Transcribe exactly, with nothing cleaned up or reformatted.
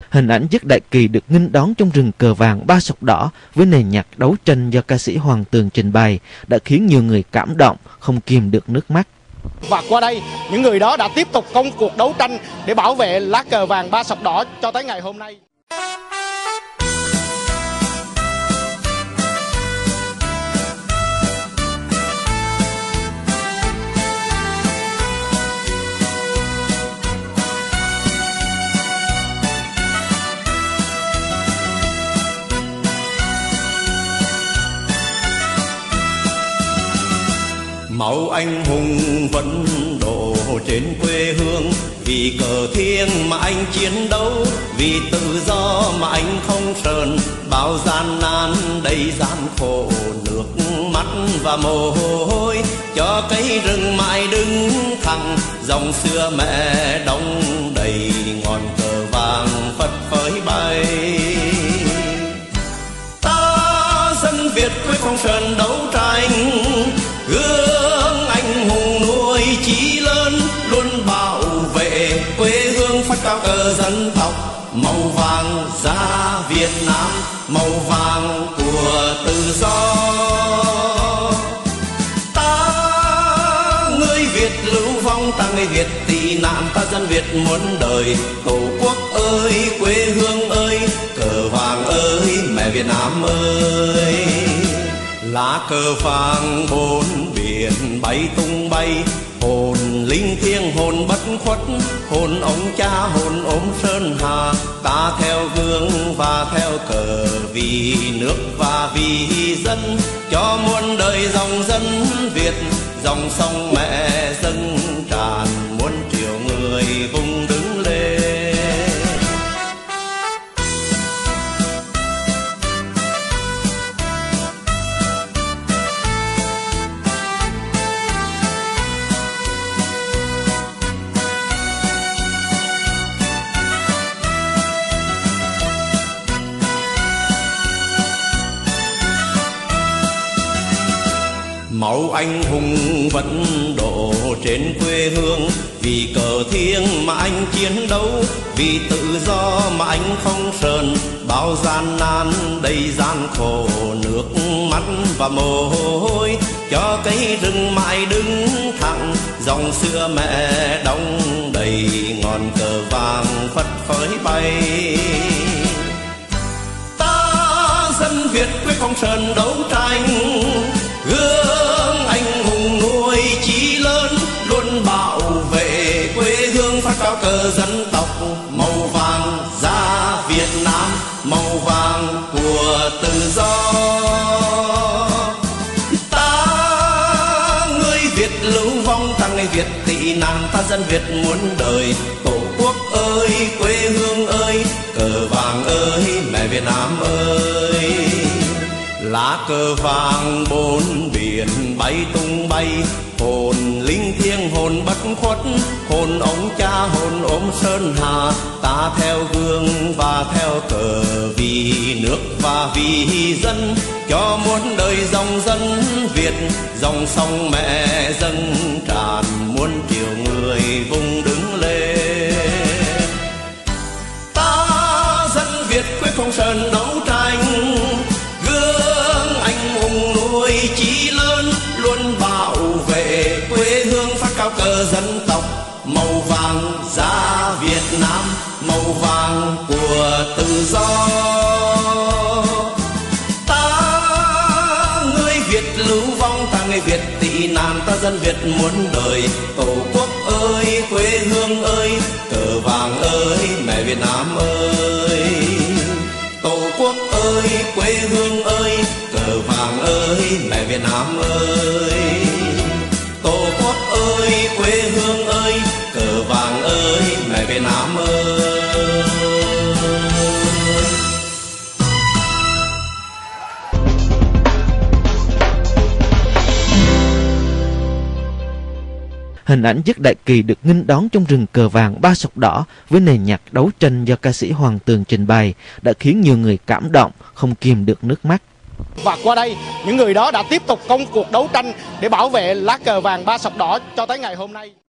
Hình ảnh Dứt Đại Kỳ được nghênh đón trong rừng cờ vàng ba sọc đỏ với nền nhạc đấu tranh do ca sĩ Hoàng Tường trình bày đã khiến nhiều người cảm động, không kìm được nước mắt. Và qua đây, những người đó đã tiếp tục công cuộc đấu tranh để bảo vệ lá cờ vàng ba sọc đỏ cho tới ngày hôm nay. Máu anh hùng vẫn đổ trên quê hương, vì cờ thiêng mà anh chiến đấu, vì tự do mà anh không sờn, bao gian nan đầy gian khổ, nước mắt và mồ hôi, cho cây rừng mãi đứng thẳng, dòng xưa mẹ đong đầy, ngọn cờ vàng phất phới bay. Ta dân Việt quê không sờn đấu tranh, gương anh hùng nuôi chí lớn, luôn bảo vệ quê hương phát cao cờ dân tộc. Màu vàng da Việt Nam, màu vàng của tự do. Ta người Việt lưu vong, ta người Việt tị nạn, ta dân Việt muôn đời. Tổ quốc ơi, quê hương ơi, cờ vàng ơi, mẹ Việt Nam ơi. Lá cờ vàng bốn biển bay tung bay, hồn linh thiêng hồn bất khuất, hồn ông cha hồn ốm sơn hà. Ta theo gương và theo cờ, vì nước và vì dân, cho muôn đời dòng dân Việt, dòng sông mẹ dâng tràn, muôn triệu người vùng đứng lên. Máu anh hùng vẫn đổ trên quê hương, vì cờ thiêng mà anh chiến đấu, vì tự do mà anh không sờn, bao gian nan đầy gian khổ, nước mắt và mồ hôi, cho cây rừng mãi đứng thẳng, dòng xưa mẹ đong đầy, ngọn cờ vàng phất phới bay. Ta dân Việt quê không sờn đấu tranh, gương anh hùng nuôi chí lớn, luôn bảo vệ quê hương phát cao cờ dân tộc. Màu vàng da Việt Nam, màu vàng của tự do. Ta người Việt lưu vong, ta người Việt tị nạn, ta dân Việt muôn đời. Tổ quốc ơi, quê hương ơi, cờ vàng ơi, mẹ Việt Nam ơi. Lá cờ vàng bốn biển bay tung bay, hồn linh thiêng hồn bất khuất, hồn ông cha hồn ốm sơn hà. Ta theo gương và theo cờ, vì nước và vì dân, cho muôn đời dòng dân Việt, dòng sông mẹ dâng tràn, muôn triệu người vùng đứng lên. Ta dân Việt quê không sờn đấu tranh, nuôi chí lớn, luôn bảo vệ quê hương phát cao cờ dân tộc. Màu vàng da Việt Nam, màu vàng của tự do. Ta người Việt lưu vong, ta người Việt tị nạn, ta dân Việt muôn đời. Tổ quốc ơi, quê hương ơi, cờ vàng ơi, mẹ Việt Nam ơi. Tổ quốc ơi, quê hương ơi, cờ vàng ơi, mẹ Việt Nam ơi. Tổ quốc ơi, quê hương ơi, cờ vàng ơi, mẹ Việt Nam ơi. Hình ảnh Dứt Đại Kỳ được nghênh đón trong rừng cờ vàng ba sọc đỏ với nền nhạc đấu tranh do ca sĩ Hoàng Tường trình bày đã khiến nhiều người cảm động, không kìm được nước mắt. Và qua đây, những người đó đã tiếp tục công cuộc đấu tranh để bảo vệ lá cờ vàng ba sọc đỏ cho tới ngày hôm nay.